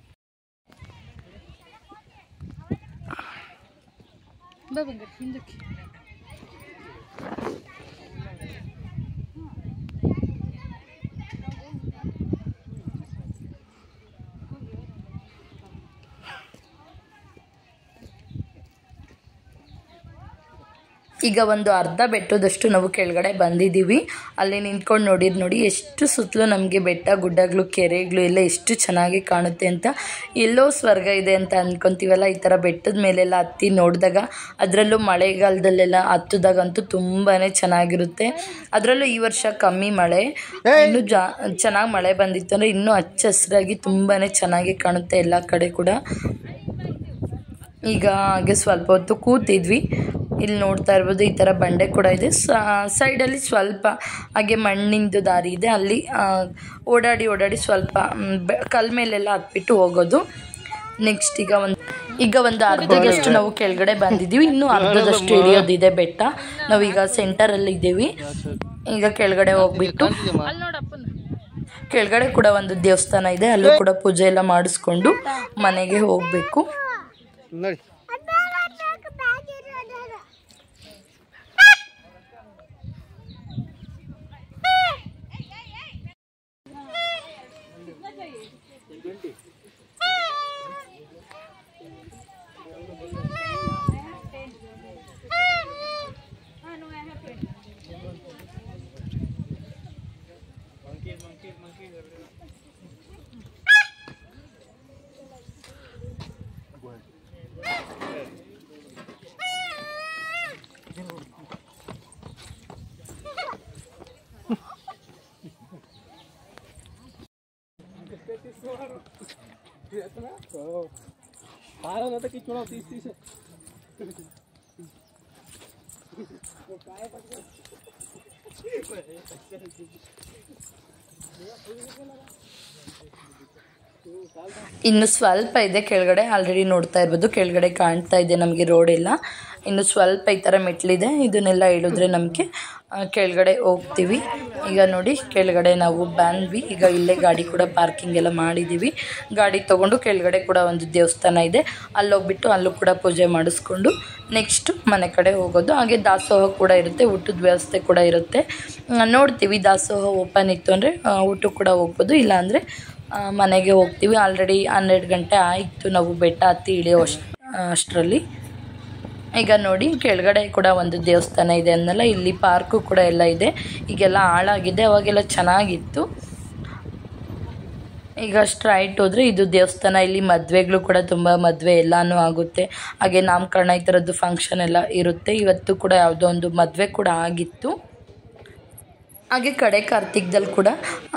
ಈಗ ಒಂದು ಅರ್ಧ ಬೆಟ್ಟದಷ್ಟು ನಾವು ಕೆಳಗಡೆ ಬಂದಿದ್ದೀವಿ. ಅಲ್ಲಿ ನಿಂತ್ಕೊಂಡು ನೋಡಿ ಎಷ್ಟು ಸುತ್ತಲೂ ನಮಗೆ ಬೆಟ್ಟ ಗುಡ್ಡಗಳು ಕೆರೆಗಳು ಎಲ್ಲ ಎಷ್ಟು ಚೆನ್ನಾಗಿ ಕಾಣುತ್ತೆ ಅಂತ. ಎಲ್ಲೋ ಸ್ವರ್ಗ ಇದೆ ಅಂತ ಅಂದ್ಕೊತೀವಲ್ಲ, ಈ ಥರ ಬೆಟ್ಟದ ಮೇಲೆಲ್ಲ ಹತ್ತಿ ನೋಡಿದಾಗ, ಅದರಲ್ಲೂ ಮಳೆಗಾಲದಲ್ಲೆಲ್ಲ ಹತ್ತಿದಾಗಂತೂ ತುಂಬಾ ಚೆನ್ನಾಗಿರುತ್ತೆ. ಅದರಲ್ಲೂ ಈ ವರ್ಷ ಕಮ್ಮಿ ಮಳೆ, ಇನ್ನೂ ಚೆನ್ನಾಗಿ ಮಳೆ ಬಂದಿತ್ತು ಅಂದರೆ ಇನ್ನೂ ಹಚ್ಚ ಹಸಿರಾಗಿ ತುಂಬಾ ಚೆನ್ನಾಗಿ ಕಾಣುತ್ತೆ ಎಲ್ಲ ಕಡೆ ಕೂಡ. ಈಗ ಹಾಗೆ ಸ್ವಲ್ಪ ಹೊತ್ತು ಕೂತಿದ್ವಿ. ಇಲ್ಲಿ ನೋಡ್ತಾ ಇರ್ಬೋದು ಈ ಥರ ಬಂಡೆ ಕೂಡ ಇದೆ. ಸೈಡಲ್ಲಿ ಸ್ವಲ್ಪ ಹಾಗೆ ಮಣ್ಣಿಂದು ದಾರಿ ಇದೆ, ಅಲ್ಲಿ ಓಡಾಡಿ ಸ್ವಲ್ಪ ಕಲ್ ಮೇಲೆಲ್ಲ ಹತ್ಬಿಟ್ಟು ಹೋಗೋದು. ನೆಕ್ಸ್ಟ್ ಈಗ ಒಂದು ಅರ್ಧದಷ್ಟು ನಾವು ಕೆಳಗಡೆ ಬಂದಿದ್ದೀವಿ. ಇನ್ನೂ ಅರ್ಧದಷ್ಟು ಇಳಿಯೋದಿದೆ ಬೆಟ್ಟ. ನಾವೀಗ ಸೆಂಟರಲ್ಲಿ ಇದ್ದೀವಿ. ಈಗ ಕೆಳಗಡೆ ಹೋಗ್ಬಿಟ್ಟು ಕೆಳಗಡೆ ಕೂಡ ಒಂದು ದೇವಸ್ಥಾನ ಇದೆ, ಅಲ್ಲೂ ಕೂಡ ಪೂಜೆ ಎಲ್ಲ ಮಾಡಿಸ್ಕೊಂಡು ಮನೆಗೆ ಹೋಗಬೇಕು. ಇನ್ನು ಸ್ವಲ್ಪ ಇದೆ ಕೆಳಗಡೆ. ಆಲ್ರೆಡಿ ನೋಡ್ತಾ ಇರ್ಬೋದು ಕೆಳಗಡೆ ಕಾಣ್ತಾ ಇದೆ ನಮಗೆ ರೋಡ್ ಎಲ್ಲ. ಇನ್ನು ಸ್ವಲ್ಪ ಈ ಥರ ಮೆಟ್ಲಿದೆ, ಇದನ್ನೆಲ್ಲ ಇಳಿದ್ರೆ ನಮಗೆ ಕೆಳಗಡೆ ಹೋಗ್ತೀವಿ. ಈಗ ನೋಡಿ ಕೆಳಗಡೆ ನಾವು ಬಂದ್ವಿ. ಈಗ ಇಲ್ಲೇ ಗಾಡಿ ಕೂಡ ಪಾರ್ಕಿಂಗ್ ಎಲ್ಲ ಮಾಡಿದ್ದೀವಿ. ಗಾಡಿ ತೊಗೊಂಡು ಕೆಳಗಡೆ ಕೂಡ ಒಂದು ದೇವಸ್ಥಾನ ಇದೆ, ಅಲ್ಲೋಗ್ಬಿಟ್ಟು ಅಲ್ಲೂ ಕೂಡ ಪೂಜೆ ಮಾಡಿಸ್ಕೊಂಡು ನೆಕ್ಸ್ಟ್ ಮನೆ ಕಡೆ ಹೋಗೋದು. ಹಾಗೆ ದಾಸೋಹ ಕೂಡ ಇರುತ್ತೆ, ಊಟದ ವ್ಯವಸ್ಥೆ ಕೂಡ ಇರುತ್ತೆ. ನೋಡ್ತೀವಿ ದಾಸೋಹ ಓಪನ್ ಇತ್ತು ಅಂದರೆ ಊಟಕ್ಕೆ ಕೂಡ ಹೋಗ್ಬೋದು, ಇಲ್ಲಾಂದರೆ ಮನೆಗೆ ಹೋಗ್ತೀವಿ. ಆಲ್ರೆಡಿ 12 ಗಂಟೆ ಆಯಿತು ನಾವು ಬೆಟ್ಟ ಹತ್ತಿ ಇಳಿಯೋ ಅಷ್ಟರಲ್ಲಿ. ಈಗ ನೋಡಿ ಕೆಳಗಡೆ ಕೂಡ ಒಂದು ದೇವಸ್ಥಾನ ಇದೆ ಅನ್ನಲ್ಲ, ಇಲ್ಲಿ ಪಾರ್ಕು ಕೂಡ ಎಲ್ಲ ಇದೆ. ಈಗೆಲ್ಲ ಹಾಳಾಗಿದೆ, ಅವಾಗೆಲ್ಲ ಚೆನ್ನಾಗಿತ್ತು. ಈಗ ಸ್ಟ್ರೈಟ್ ಹೋದರೆ ಇದು ದೇವಸ್ಥಾನ. ಇಲ್ಲಿ ಮದುವೆಗಳು ಕೂಡ ತುಂಬ ಮದುವೆ ಎಲ್ಲನೂ ಆಗುತ್ತೆ. ಹಾಗೆ ನಾಮಕರಣ ಈ ಥರದ್ದು ಫಂಕ್ಷನ್ ಎಲ್ಲ ಇರುತ್ತೆ. ಇವತ್ತು ಕೂಡ ಯಾವುದೋ ಒಂದು ಮದುವೆ ಕೂಡ ಆಗಿತ್ತು. ಹಾಗೆ ಕಡೆ ಕಾರ್ತಿಕದಲ್ಲಿ ಕೂಡ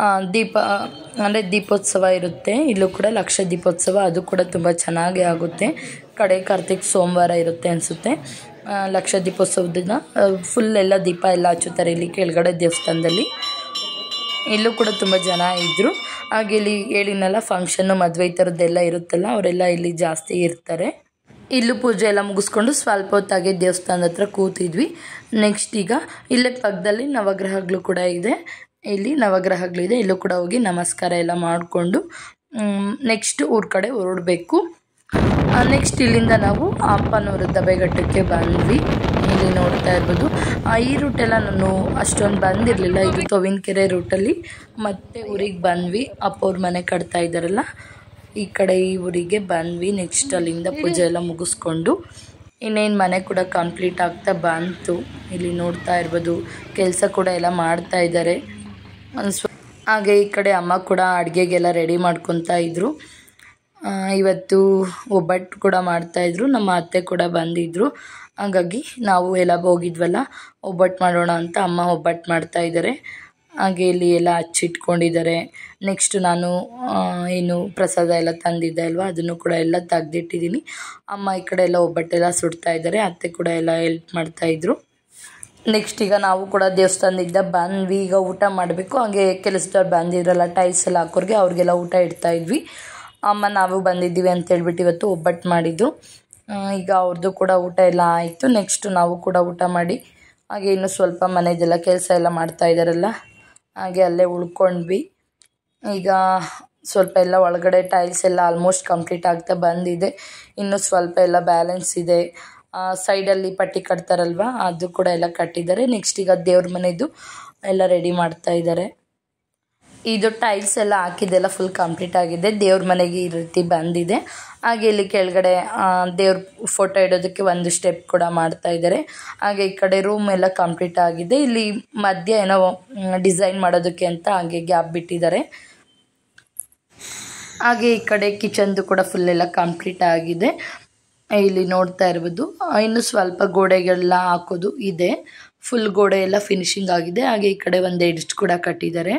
ದೀಪೋತ್ಸವ ಇರುತ್ತೆ. ಇಲ್ಲೂ ಕೂಡ ಲಕ್ಷ ದೀಪೋತ್ಸವ, ಅದು ಕೂಡ ತುಂಬ ಚೆನ್ನಾಗಿ ಆಗುತ್ತೆ. ಕಡೆ ಕಾರ್ತಿಕ್ ಸೋಮವಾರ ಇರುತ್ತೆ ಅನಿಸುತ್ತೆ. ಲಕ್ಷ ದೀಪೋತ್ಸವದ ದಿನ ಫುಲ್ ಎಲ್ಲ ದೀಪ ಎಲ್ಲ ಹಚ್ಚುತ್ತಾರೆ ಇಲ್ಲಿ ಕೆಳಗಡೆ ದೇವಸ್ಥಾನದಲ್ಲಿ. ಇಲ್ಲೂ ಕೂಡ ತುಂಬ ಜನ ಇದ್ದರು. ಹಾಗೆ ಇಲ್ಲಿ ಹೇಳಿನಲ್ಲ ಫಂಕ್ಷನ್ನು ಮದುವೆ ಈ ಥರದ್ದೆಲ್ಲ ಇರುತ್ತಲ್ಲ, ಅವರೆಲ್ಲ ಇಲ್ಲಿ ಜಾಸ್ತಿ ಇರ್ತಾರೆ. ಇಲ್ಲೂ ಪೂಜೆ ಎಲ್ಲ ಮುಗಿಸ್ಕೊಂಡು ಸ್ವಲ್ಪ ಹೊತ್ತಾಗೆ ದೇವಸ್ಥಾನದ ಹತ್ರ ಕೂತಿದ್ವಿ. ನೆಕ್ಸ್ಟ್ ಈಗ ಇಲ್ಲೇ ಪಕ್ಕದಲ್ಲಿ ನವಗ್ರಹಗಳು ಕೂಡ ಇದೆ. ಇಲ್ಲಿ ನವಗ್ರಹಗಳಿದೆ, ಇಲ್ಲೂ ಕೂಡ ಹೋಗಿ ನಮಸ್ಕಾರ ಎಲ್ಲ ಮಾಡಿಕೊಂಡು ನೆಕ್ಸ್ಟ್ ಊರ ಕಡೆ ಹೊರಡಬೇಕು. ನೆಕ್ಸ್ಟ್ ಇಲ್ಲಿಂದ ನಾವು ಅಪ್ಪನೂರು ದಬ್ಬೆಘಟ್ಟಕ್ಕೆ ಬಂದ್ವಿ. ಇಲ್ಲಿ ನೋಡ್ತಾ ಇರ್ಬೋದು ಈ ರೂಟೆಲ್ಲ ನಾನು ಅಷ್ಟೊಂದು ಬಂದಿರಲಿಲ್ಲ. ಇದು ತೊವಿನಕೆರೆ ರೂಟಲ್ಲಿ ಮತ್ತೆ ಊರಿಗೆ ಬಂದ್ವಿ. ಅಪ್ಪವ್ರ ಮನೆ ಕಟ್ತಾ ಇದ್ದಾರಲ್ಲ, ಈ ಕಡೆ ಈ ಊರಿಗೆ ಬಂದ್ವಿ. ನೆಕ್ಸ್ಟ್ ಅಲ್ಲಿಂದ ಪೂಜೆ ಎಲ್ಲ ಮುಗಿಸ್ಕೊಂಡು ಇನ್ನೇನು ಮನೆ ಕೂಡ ಕಂಪ್ಲೀಟ್ ಆಗ್ತಾ ಬಂತು. ಇಲ್ಲಿ ನೋಡ್ತಾ ಇರ್ಬೋದು ಕೆಲಸ ಕೂಡ ಎಲ್ಲ ಮಾಡ್ತಾ ಇದ್ದಾರೆ. ಹಾಗೆ ಈ ಕಡೆ ಅಮ್ಮ ಕೂಡ ಅಡುಗೆಗೆಲ್ಲ ರೆಡಿ ಮಾಡ್ಕೊತಾ ಇದ್ರು. ಇವತ್ತು ಒಬ್ಬಟ್ಟು ಕೂಡ ಮಾಡ್ತಾಯಿದ್ರು. ನಮ್ಮ ಅತ್ತೆ ಕೂಡ ಬಂದಿದ್ದರು. ಹಾಗಾಗಿ ನಾವು ಎಲ್ಲ ಹೋಗಿದ್ವಲ್ಲ, ಒಬ್ಬಟ್ಟು ಮಾಡೋಣ ಅಂತ ಅಮ್ಮ ಒಬ್ಬಟ್ಟು ಮಾಡ್ತಾಯಿದ್ದಾರೆ. ಹಾಗೆ ಇಲ್ಲಿ ಎಲ್ಲ ಹಚ್ಚಿಟ್ಕೊಂಡಿದ್ದಾರೆ. ನೆಕ್ಸ್ಟ್ ನಾನು ಏನು ಪ್ರಸಾದ ಎಲ್ಲ ತಂದಿದ್ದೆ ಅಲ್ವಾ, ಅದನ್ನು ಕೂಡ ಎಲ್ಲ ತೆಗ್ದಿಟ್ಟಿದ್ದೀನಿ. ಅಮ್ಮ ಈ ಕಡೆ ಎಲ್ಲ ಒಬ್ಬಟ್ಟೆಲ್ಲ ಸುಡ್ತಾ ಇದ್ದಾರೆ. ಅತ್ತೆ ಕೂಡ ಎಲ್ಲ ಹೆಲ್ಪ್ ಮಾಡ್ತಾಯಿದ್ರು. ನೆಕ್ಸ್ಟ್ ಈಗ ನಾವು ಕೂಡ ದೇವಸ್ಥಾನದಿಂದ ಬಂದ್ವಿ. ಈಗ ಊಟ ಮಾಡಬೇಕು. ಹಾಗೆ ಕೆಲಸದವ್ರು ಬಂದಿದ್ರಲ್ಲ ಟೈಲ್ಸ್ ಎಲ್ಲ ಹಾಕೋರಿಗೆ, ಅವ್ರಿಗೆಲ್ಲ ಊಟ ಇಡ್ತಾಯಿದ್ವಿ. ಅಮ್ಮ ನಾವು ಬಂದಿದ್ದೀವಿ ಅಂತೇಳ್ಬಿಟ್ಟು ಇವತ್ತು ಒಬ್ಬಟ್ಟು ಮಾಡಿದ್ದು. ಈಗ ಅವ್ರದ್ದು ಕೂಡ ಊಟ ಎಲ್ಲ ಆಯಿತು. ನೆಕ್ಸ್ಟ್ ನಾವು ಕೂಡ ಊಟ ಮಾಡಿ ಹಾಗೆ ಇನ್ನು ಸ್ವಲ್ಪ ಮನೆಯದೆಲ್ಲ ಕೆಲಸ ಎಲ್ಲ ಮಾಡ್ತಾ ಇದ್ದಾರಲ್ಲ, ಹಾಗೆ ಅಲ್ಲೇ ಉಳ್ಕೊಂಡ್ವಿ. ಈಗ ಸ್ವಲ್ಪ ಎಲ್ಲ ಒಳಗಡೆ ಟೈಲ್ಸ್ ಎಲ್ಲ ಆಲ್ಮೋಸ್ಟ್ ಕಂಪ್ಲೀಟ್ ಆಗ್ತಾ ಬಂದಿದೆ. ಇನ್ನು ಸ್ವಲ್ಪ ಎಲ್ಲ ಬ್ಯಾಲೆನ್ಸ್ ಇದೆ. ಸೈಡಲ್ಲಿ ಪಟ್ಟಿ ಕಟ್ತಾರಲ್ವ ಅದು ಕೂಡ ಎಲ್ಲ ಕಟ್ಟಿದ್ದಾರೆ. ನೆಕ್ಸ್ಟ್ ಈಗ ದೇವ್ರ ಮನೆದು ಎಲ್ಲ ರೆಡಿ ಮಾಡ್ತಾ ಇದ್ದಾರೆ. ಇದು ಟೈಲ್ಸ್ ಎಲ್ಲ ಹಾಕಿದ್ದೆಲ್ಲ ಫುಲ್ ಕಂಪ್ಲೀಟ್ ಆಗಿದೆ. ದೇವ್ರ ಮನೆಗೆ ಈ ರೀತಿ ಬಂದಿದೆ. ಹಾಗೆ ಇಲ್ಲಿ ಕೆಳಗಡೆ ದೇವ್ರ ಫೋಟೋ ಇಡೋದಕ್ಕೆ ಒಂದು ಸ್ಟೆಪ್ ಕೂಡ ಮಾಡ್ತಾ ಇದ್ದಾರೆ. ಹಾಗೆ ಈ ಕಡೆ ರೂಮ್ ಎಲ್ಲ ಕಂಪ್ಲೀಟ್ ಆಗಿದೆ. ಇಲ್ಲಿ ಮಧ್ಯ ಏನೋ ಡಿಸೈನ್ ಮಾಡೋದಕ್ಕೆ ಅಂತ ಹಾಗೆ ಗ್ಯಾಪ್ ಬಿಟ್ಟಿದ್ದಾರೆ. ಹಾಗೆ ಈ ಕಡೆ ಕಿಚನ್ದು ಕೂಡ ಫುಲ್ ಎಲ್ಲ ಕಂಪ್ಲೀಟ್ ಆಗಿದೆ. ಇಲ್ಲಿ ನೋಡ್ತಾ ಇರ್ಬೋದು. ಇನ್ನು ಸ್ವಲ್ಪ ಗೋಡೆಗೆಲ್ಲ ಹಾಕೋದು ಇದೆ. ಫುಲ್ ಗೋಡೆ ಎಲ್ಲ ಫಿನಿಶಿಂಗ್ ಆಗಿದೆ. ಹಾಗೆ ಈ ಕಡೆ ಒಂದು ಎಡ್ಜ್ ಕೂಡ ಕಟ್ಟಿದ್ದಾರೆ.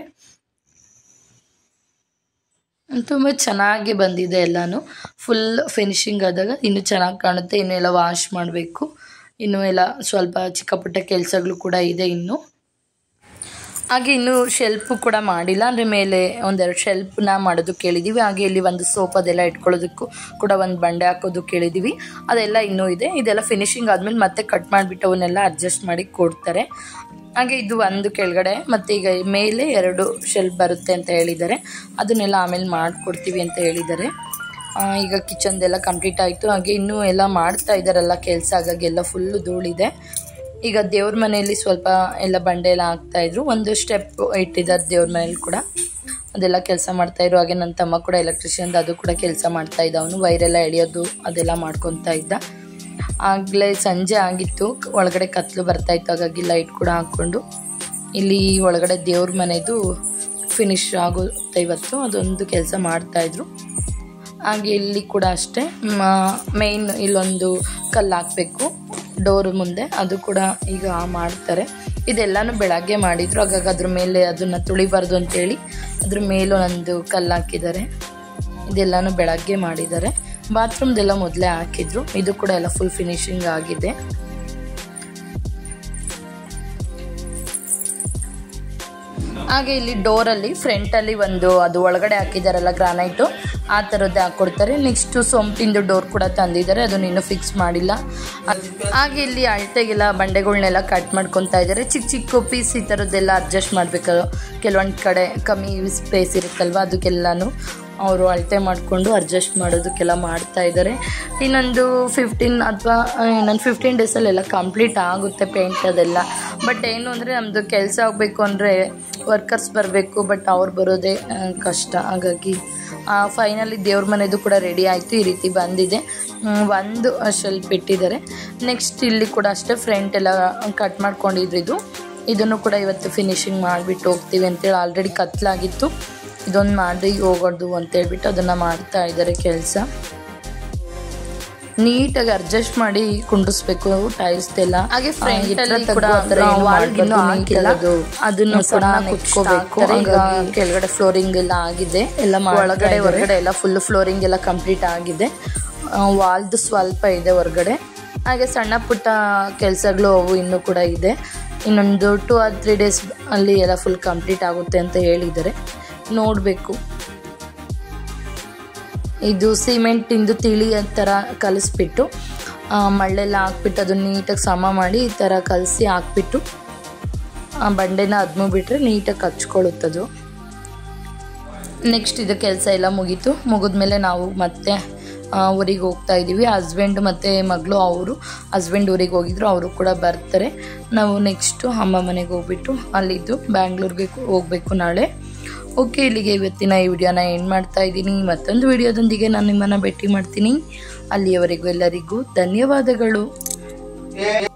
ತುಂಬ ಚೆನ್ನಾಗಿ ಬಂದಿದೆ ಎಲ್ಲನೂ. ಫುಲ್ ಫಿನಿಶಿಂಗ್ ಆದಾಗ ಇನ್ನೂ ಚೆನ್ನಾಗಿ ಕಾಣುತ್ತೆ. ಇನ್ನೂ ಎಲ್ಲ ವಾಶ್ ಮಾಡಬೇಕು. ಇನ್ನೂ ಎಲ್ಲ ಸ್ವಲ್ಪ ಚಿಕ್ಕ ಪುಟ್ಟ ಕೆಲಸಗಳು ಕೂಡ ಇದೆ ಇನ್ನು. ಹಾಗೆ ಇನ್ನೂ ಶೆಲ್ಫು ಕೂಡ ಮಾಡಿಲ್ಲ. ಅಂದರೆ ಮೇಲೆ ಒಂದೆರಡು ಶೆಲ್ಫ್ನ ಮಾಡೋದಕ್ಕೆ ಹೇಳಿದ್ದೀವಿ. ಹಾಗೆ ಇಲ್ಲಿ ಒಂದು ಸೋಫಾದೆಲ್ಲ ಇಟ್ಕೊಳ್ಳೋದಕ್ಕೂ ಕೂಡ ಒಂದು ಬಂಡೆ ಹಾಕೋದಕ್ಕೆ ಹೇಳಿದ್ದೀವಿ. ಅದೆಲ್ಲ ಇನ್ನೂ ಇದೆ. ಇದೆಲ್ಲ ಫಿನಿಶಿಂಗ್ ಆದಮೇಲೆ ಮತ್ತೆ ಕಟ್ ಮಾಡಿಬಿಟ್ಟು ಅವನ್ನೆಲ್ಲ ಅಡ್ಜಸ್ಟ್ ಮಾಡಿ ಕೊಡ್ತಾರೆ. ಹಾಗೆ ಇದು ಒಂದು ಕೆಳಗಡೆ ಮತ್ತು ಈಗ ಮೇಲೆ 2 ಶೆಲ್ಫ್ ಬರುತ್ತೆ ಅಂತ ಹೇಳಿದ್ದಾರೆ. ಅದನ್ನೆಲ್ಲ ಆಮೇಲೆ ಮಾಡಿಕೊಡ್ತೀವಿ ಅಂತ ಹೇಳಿದ್ದಾರೆ. ಈಗ ಕಿಚನ್ದೆಲ್ಲ ಕಂಪ್ಲೀಟ್ ಆಯಿತು. ಹಾಗೆ ಇನ್ನೂ ಎಲ್ಲ ಮಾಡ್ತಾ ಇದ್ದಾರಲ್ಲ ಕೆಲಸ, ಹಾಗಾಗಿ ಎಲ್ಲ ಫುಲ್ಲು ಧೂಳಿದೆ. ಈಗ ದೇವ್ರ ಮನೆಯಲ್ಲಿ ಸ್ವಲ್ಪ ಎಲ್ಲ ಬಂಡೆ ಎಲ್ಲ ಹಾಕ್ತಾಯಿದ್ರು. ಒಂದು ಸ್ಟೆಪ್ ಇಟ್ಟಿದ್ದಾರೆ ದೇವ್ರ ಮನೇಲಿ ಕೂಡ, ಅದೆಲ್ಲ ಕೆಲಸ ಮಾಡ್ತಾಯಿದ್ರು. ಹಾಗೆ ನನ್ನ ತಮ್ಮ ಕೂಡ ಎಲೆಕ್ಟ್ರಿಷಿಯನ್, ಅದು ಕೂಡ ಕೆಲಸ ಮಾಡ್ತಾಯಿದ್ದ. ಅವನು ವೈರೆಲ್ಲ ಎಳೆಯೋದು ಅದೆಲ್ಲ ಮಾಡ್ಕೊತಾ ಇದ್ದ. ಆಗಲೇ ಸಂಜೆ ಆಗಿತ್ತು, ಒಳಗಡೆ ಕತ್ಲು ಬರ್ತಾಯಿತ್ತು. ಹಾಗಾಗಿ ಲೈಟ್ ಕೂಡ ಹಾಕ್ಕೊಂಡು ಇಲ್ಲಿ ಒಳಗಡೆ ದೇವ್ರ ಮನೆದು ಫಿನಿಶ್ ಆಗುತ್ತೆ ಇವತ್ತು. ಅದೊಂದು ಕೆಲಸ ಮಾಡ್ತಾಯಿದ್ರು. ಹಾಗೆ ಇಲ್ಲಿ ಕೂಡ ಅಷ್ಟೇ ಮೇಯ್ನ್ ಇಲ್ಲೊಂದು ಕಲ್ಲು ಹಾಕಬೇಕು ಡೋರ್ ಮುಂದೆ, ಅದು ಕೂಡ ಈಗ ಮಾಡ್ತಾರೆ. ಇದೆಲ್ಲನೂ ಬೆಳಗ್ಗೆ ಮಾಡಿದ್ರು. ಹಾಗಾಗಿ ಅದ್ರ ಮೇಲೆ ಅದನ್ನು ತುಳಿಬಾರ್ದು ಅಂತೇಳಿ ಅದ್ರ ಮೇಲೂ ಒಂದು ಕಲ್ಲು ಹಾಕಿದ್ದಾರೆ. ಇದೆಲ್ಲನೂ ಬೆಳಗ್ಗೆ ಮಾಡಿದ್ದಾರೆ. ಬಾತ್ರೂಮ್ದೆಲ್ಲ ಮೊದಲೇ ಹಾಕಿದ್ರು. ಇದು ಕೂಡ ಎಲ್ಲ ಫುಲ್ ಫಿನಿಶಿಂಗ್ ಆಗಿದೆ. ಹಾಗೆ ಇಲ್ಲಿ ಡೋರಲ್ಲಿ ಫ್ರಂಟಲ್ಲಿ ಒಂದು ಅದು ಒಳಗಡೆ ಹಾಕಿದಾರಲ್ಲ ಗ್ರಾನೈಟು, ಆ ಥರದ್ದೇ ಹಾಕ್ಕೊಡ್ತಾರೆ. ನೆಕ್ಸ್ಟು ಸೊಂಪಿಂದು ಡೋರ್ ಕೂಡ ತಂದಿದ್ದಾರೆ, ಅದನ್ನು ಇನ್ನೂ ಫಿಕ್ಸ್ ಮಾಡಿಲ್ಲ. ಹಾಗೆ ಇಲ್ಲಿ ಅಳತೆಗೆಲ್ಲ ಬಂಡೆಗಳನ್ನೆಲ್ಲ ಕಟ್ ಮಾಡ್ಕೊತಾ ಇದ್ದಾರೆ. ಚಿಕ್ಕ ಚಿಕ್ಕ ಪೀಸ್ ಈ ಥರದ್ದೆಲ್ಲ ಅಡ್ಜಸ್ಟ್ ಮಾಡಬೇಕು. ಕೆಲವೊಂದು ಕಡೆ ಕಮ್ಮಿ ಸ್ಪೇಸ್ ಇರುತ್ತಲ್ವ, ಅದಕ್ಕೆಲ್ಲನೂ ಅವರು ಅಳತೆ ಮಾಡಿಕೊಂಡು ಅಡ್ಜಸ್ಟ್ ಮಾಡೋದಕ್ಕೆಲ್ಲ ಮಾಡ್ತಾ ಇದ್ದಾರೆ. ಇನ್ನೊಂದು 15 ಡೇಸಲ್ಲೆಲ್ಲ ಕಂಪ್ಲೀಟ್ ಆಗುತ್ತೆ ಪೇಂಟ್ ಅದೆಲ್ಲ. ಬಟ್ ಏನು ಅಂದರೆ ನಮ್ಮದು ಕೆಲಸ ಆಗಬೇಕು ಅಂದರೆ ವರ್ಕರ್ಸ್ ಬರಬೇಕು, ಬಟ್ ಅವ್ರು ಬರೋದೇ ಕಷ್ಟ. ಹಾಗಾಗಿ ಫೈನಲಿ ದೇವ್ರ ಮನೆದು ಕೂಡ ರೆಡಿ ಆಯಿತು. ಈ ರೀತಿ ಬಂದಿದೆ. ಒಂದು ಶೆಲ್ಫ್ ಇಟ್ಟಿದ್ದಾರೆ. ನೆಕ್ಸ್ಟ್ ಇಲ್ಲಿ ಕೂಡ ಅಷ್ಟೇ ಫ್ರಂಟ್ ಎಲ್ಲ ಕಟ್ ಮಾಡ್ಕೊಂಡಿದ್ರು. ಇದನ್ನು ಕೂಡ ಇವತ್ತು ಫಿನಿಶಿಂಗ್ ಮಾಡಿಬಿಟ್ಟು ಹೋಗ್ತೀವಿ ಅಂತೇಳಿ ಆಲ್ರೆಡಿ ಕತ್ಲಾಗಿತ್ತು. ಇದೊಂದು ಮಾಡಿ ಹೋಗೋದು ಅಂತೇಳ್ಬಿಟ್ಟು ಅದನ್ನು ಮಾಡ್ತಾ ಇದ್ದಾರೆ ಕೆಲಸ. ನೀಟಾಗಿ ಅಡ್ಜಸ್ಟ್ ಮಾಡಿ ಕುಂಡಿಸ್ಬೇಕು ಟೈಲ್ಸ್ ಎಲ್ಲ. ಹಾಗೆ ಅದನ್ನು ಕೂಡ ಕುತ್ಕೋಬೇಕು. ಈಗ ಕೆಳಗಡೆ ಫ್ಲೋರಿಂಗ್ ಎಲ್ಲ ಆಗಿದೆ. ಎಲ್ಲ ಒಳಗಡೆ ಹೊರಗಡೆ ಎಲ್ಲ ಫುಲ್ ಫ್ಲೋರಿಂಗ್ ಎಲ್ಲ ಕಂಪ್ಲೀಟ್ ಆಗಿದೆ. ವಾಲ್ದು ಸ್ವಲ್ಪ ಇದೆ ಹೊರಗಡೆ. ಹಾಗೆ ಸಣ್ಣ ಪುಟ್ಟ ಕೆಲಸಗಳು ಅವು ಇನ್ನೂ ಕೂಡ ಇದೆ. ಇನ್ನೊಂದು 2 or 3 days ಅಲ್ಲಿ ಎಲ್ಲ ಫುಲ್ ಕಂಪ್ಲೀಟ್ ಆಗುತ್ತೆ ಅಂತ ಹೇಳಿದ್ದಾರೆ. ನೋಡಬೇಕು. ಇದು ಸಿಮೆಂಟಿಂದು ತಿಳಿ ಥರ ಕಲಿಸ್ಬಿಟ್ಟು ಮಳ್ಳೆಲ್ಲ ಹಾಕ್ಬಿಟ್ಟು ಅದನ್ನು ನೀಟಾಗಿ ಸಮ ಮಾಡಿ ಈ ಥರ ಕಲಸಿ ಹಾಕ್ಬಿಟ್ಟು ಬಂಡೆನ ಬಿಟ್ಟರೆ ನೀಟಾಗಿ ಹಚ್ಕೊಳ್ಳುತ್ತದು. ನೆಕ್ಸ್ಟ್ ಇದು ಕೆಲಸ ಎಲ್ಲ ಮುಗಿದ್ಮೇಲೆ ನಾವು ಮತ್ತೆ ಊರಿಗೆ ಹೋಗ್ತಾ ಇದ್ದೀವಿ. ಹಸ್ಬೆಂಡ್ ಮತ್ತು ಮಗಳು ಅವರು ಹಸ್ಬೆಂಡ್ ಊರಿಗೆ ಹೋಗಿದ್ರು, ಅವರು ಕೂಡ ಬರ್ತಾರೆ. ನಾವು ನೆಕ್ಸ್ಟು ಅಮ್ಮ ಮನೆಗೆ ಹೋಗ್ಬಿಟ್ಟು ಅಲ್ಲಿದ್ದು ಬ್ಯಾಂಗ್ಳೂರಿಗೆ ಹೋಗಬೇಕು ನಾಳೆ. ಓಕೆ, ಇಲ್ಲಿಗೆ ಇವತ್ತಿನ ಈ ವಿಡಿಯೋನ ಎಂಡ್ ಮಾಡ್ತಾ ಇದ್ದೀನಿ. ಮತ್ತೊಂದು ವಿಡಿಯೋದೊಂದಿಗೆ ನಾನು ನಿಮ್ಮನ್ನು ಭೇಟಿ ಮಾಡ್ತೀನಿ. ಅಲ್ಲಿಯವರೆಗೂ ಎಲ್ಲರಿಗೂ ಧನ್ಯವಾದಗಳು.